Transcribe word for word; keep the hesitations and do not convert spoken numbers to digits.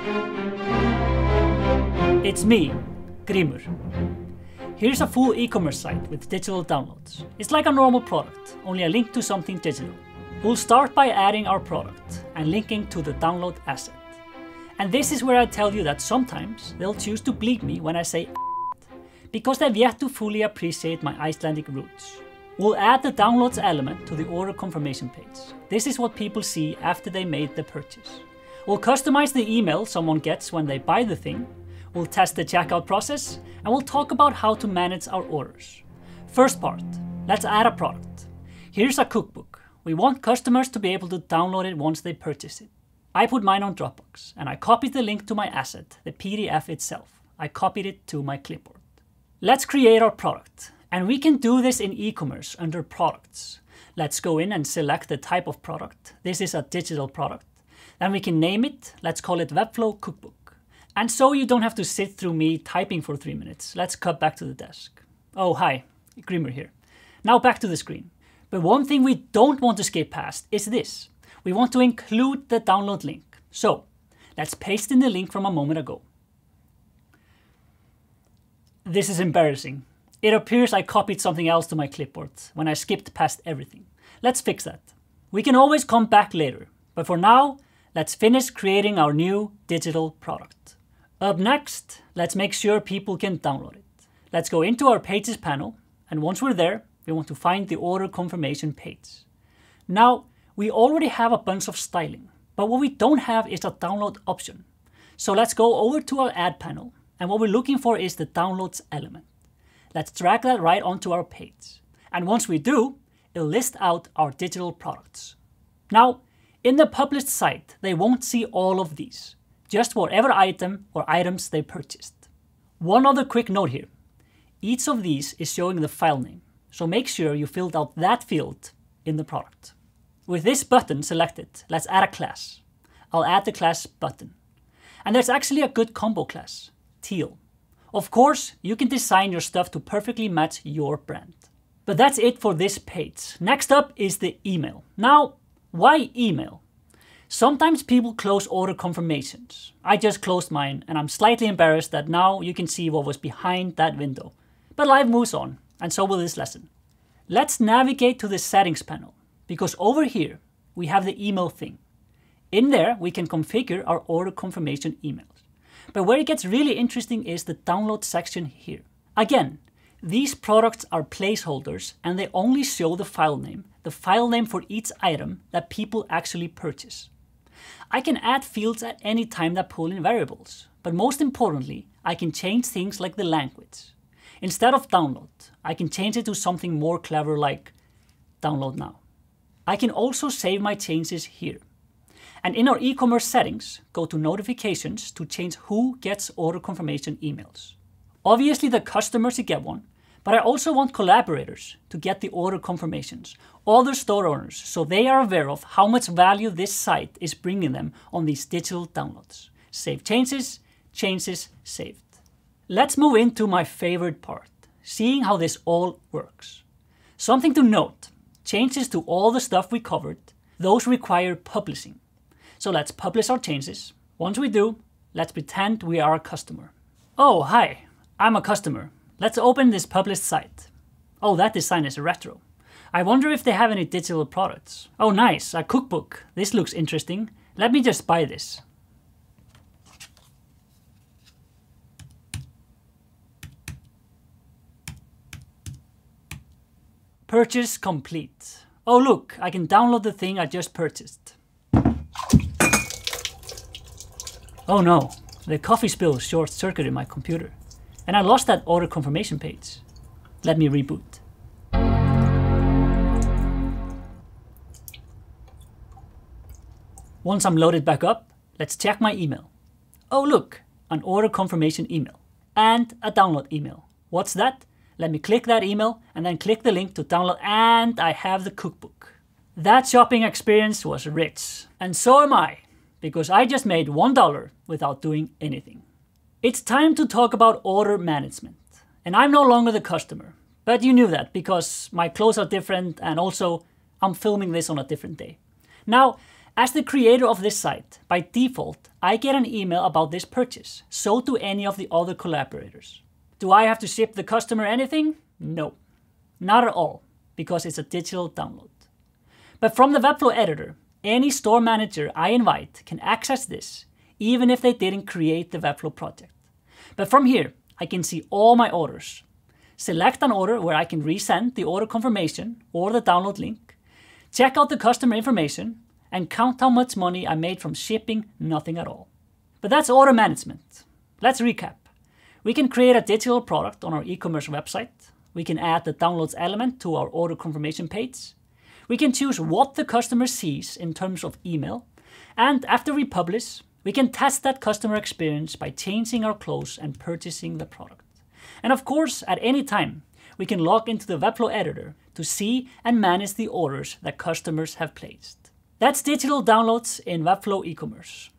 It's me, Grímur. Here's a full e-commerce site with digital downloads. It's like a normal product, only a link to something digital. We'll start by adding our product and linking to the download asset. And this is where I tell you that sometimes they'll choose to bleep me when I say because they've yet to fully appreciate my Icelandic roots. We'll add the downloads element to the order confirmation page. This is what people see after they made the purchase. We'll customize the email someone gets when they buy the thing. We'll test the checkout process, and we'll talk about how to manage our orders. First part, let's add a product. Here's a cookbook. We want customers to be able to download it once they purchase it. I put mine on Dropbox, and I copied the link to my asset, the P D F itself. I copied it to my clipboard. Let's create our product, and we can do this in e-commerce under products. Let's go in and select the type of product. This is a digital product. Then we can name it. Let's call it Webflow Cookbook. And so you don't have to sit through me typing for three minutes. Let's cut back to the desk. Oh, hi, Grímur here. Now back to the screen. But one thing we don't want to skip past is this. We want to include the download link. So let's paste in the link from a moment ago. This is embarrassing. It appears I copied something else to my clipboard when I skipped past everything. Let's fix that. We can always come back later, but for now, let's finish creating our new digital product. Up next, let's make sure people can download it. Let's go into our Pages panel, and once we're there, we want to find the order confirmation page. Now, we already have a bunch of styling, but what we don't have is a download option. So let's go over to our Add panel, and what we're looking for is the Downloads element. Let's drag that right onto our page. And once we do, it'll list out our digital products. Now, in the published site, they won't see all of these, just whatever item or items they purchased. One other quick note here. Each of these is showing the file name, so make sure you filled out that field in the product. With this button selected, let's add a class. I'll add the class button. And there's actually a good combo class, teal. Of course, you can design your stuff to perfectly match your brand. But that's it for this page. Next up is the email. Now, why email? Sometimes people close order confirmations. I just closed mine and I'm slightly embarrassed that now you can see what was behind that window. But life moves on, and so will this lesson. Let's navigate to the settings panel, because over here we have the email thing. In there we can configure our order confirmation emails. But where it gets really interesting is the download section here. Again, these products are placeholders and they only show the file name, the file name for each item that people actually purchase. I can add fields at any time that pull in variables, but most importantly, I can change things like the language. Instead of download, I can change it to something more clever like download now. I can also save my changes here. And in our e-commerce settings, go to notifications to change who gets order confirmation emails. Obviously the customer should get one, but I also want collaborators to get the order confirmations, other store owners, so they are aware of how much value this site is bringing them on these digital downloads. Save changes, changes saved. Let's move into my favorite part, seeing how this all works. Something to note, changes to all the stuff we covered, those require publishing. So let's publish our changes. Once we do, let's pretend we are a customer. Oh, hi, I'm a customer. Let's open this published site. Oh, that design is retro. I wonder if they have any digital products. Oh, nice, a cookbook. This looks interesting. Let me just buy this. Purchase complete. Oh, look, I can download the thing I just purchased. Oh no, the coffee spill short-circuited my computer. And I lost that order confirmation page. Let me reboot. Once I'm loaded back up, let's check my email. Oh look, an order confirmation email and a download email. What's that? Let me click that email and then click the link to download, and I have the cookbook. That shopping experience was rich, and so am I, because I just made one dollar without doing anything. It's time to talk about order management. And I'm no longer the customer, but you knew that because my clothes are different and also I'm filming this on a different day. Now, As the creator of this site, by default, I get an email about this purchase. So do any of the other collaborators. Do I have to ship the customer anything? No, not at all, because it's a digital download. But from the Webflow editor, any store manager I invite can access this, even if they didn't create the Webflow project. But from here, I can see all my orders. Select an order where I can resend the order confirmation or the download link, check out the customer information, and count how much money I made from shipping nothing at all. But that's order management. Let's recap. We can create a digital product on our e-commerce website. We can add the downloads element to our order confirmation page. We can choose what the customer sees in terms of email. And after we publish, we can test that customer experience by changing our clothes and purchasing the product. And of course, at any time, we can log into the Webflow editor to see and manage the orders that customers have placed. That's digital downloads in Webflow Ecommerce.